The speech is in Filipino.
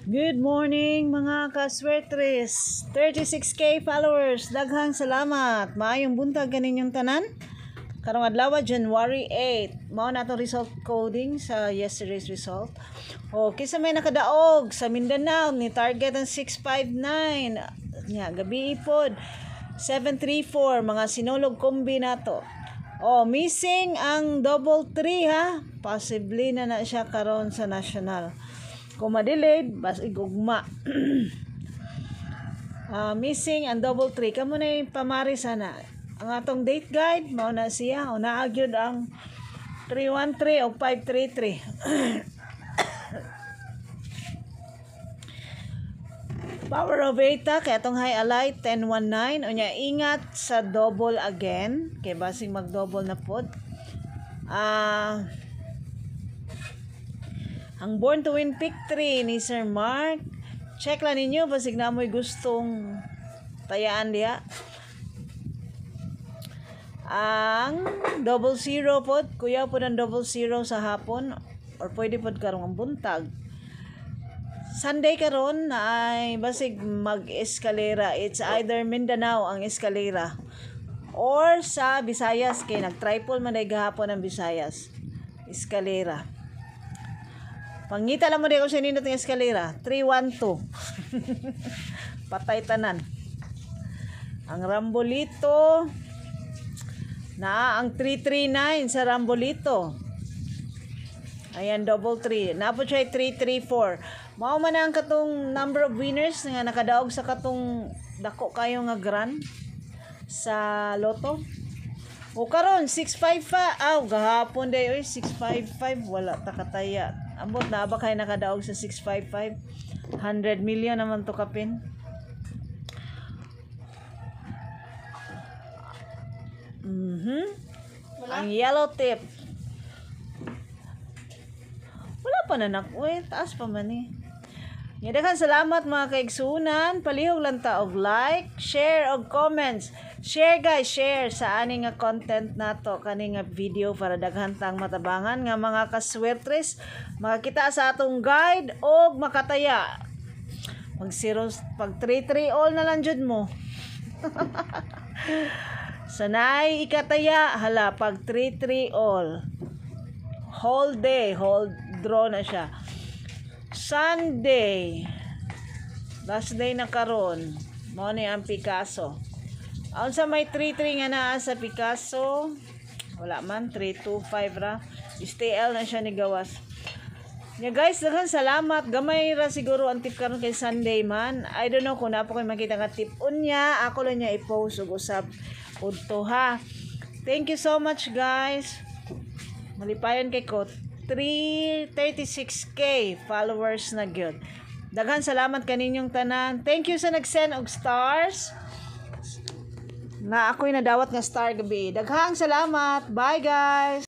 Good morning mga kaswertres. 36k followers. Daghang salamat. Maayong buntag kaninyong tanan. Karong adlaw January 8. Mao na atong result coding sa yesterday's result. O kisa may nakadaog sa Mindanao ni target ang 659. Nya gabi ipod 734 mga sinulog kombi nato. O missing ang double 3 ha. Possibly na siya karon sa national. Kung ma-delayed, bas igugma. Missing ang double 3. Kamo na yung pamari sana. Ang atong date guide, mao na siya. O naagyod ang 313 o 533. Power of Eta, kaya itong high alay, 1019. O niya, ingat sa double again. Kaya basing mag-double na pod. Ang Born to Win Pick 3 ni Sir Mark. Check lang ninyo, basig na mo'y gustong tayaan diya. Ang double zero pod, kuya po ng double zero sa hapon. Or pwede pod karong ang buntag. Sunday karon na ay basig mag-eskalera. It's either Mindanao ang eskalera or sa Visayas, kay nag-triple man ay gahapon ang Visayas. Eskalera. Pangita lang mo di ako sa nindot ng eskalera. 312. Patay tanan. Ang Rambolito. Ang 339 sa Rambolito. Ayan, double 3. Napo siya 334. Mao man ang katong number of winners nga nakadaog sa katong dako kayo nga grand sa loto. O karon 655. Gahapon day oy 655 wala ta kataya. Ambot na ba kayo nakadaog sa 655? 100 million naman to kapin. Ang yellow tip. Wala pa na uy, taas pa man eh. Daghang salamat mga kaigsunan. Palihog lang ta og like, share og comments. Share guys, share sa ani nga content nato, kani nga video para daghan tang matabangan nga mga kaswertres makakita sa atong guide og makataya. Pag 3-3 all na lang jud mo. Sanay ikataya hala pag 3-3 all. Whole day, whole draw na siya. Sunday. Last day na karon. Mao ni ang Picasso. Aun sa may 3-3 nga naa sa Picasso. Wala man 3-2-5 ra. STL na siya ni gawas. Yeah, guys, daghan salamat. Gamay ra siguro ang tip karon kay Sunday man. I don't know kung napo koy makita nga tip unya. Ako lang niya i-post ug usab udto ha. Thank you so much guys. Malipayon kay ko 336k followers na gyud. Daghan salamat kaninyong tanan. Thank you sa nag-send og stars. Na ako'y nadawat nga star gabi. Daghang salamat. Bye guys.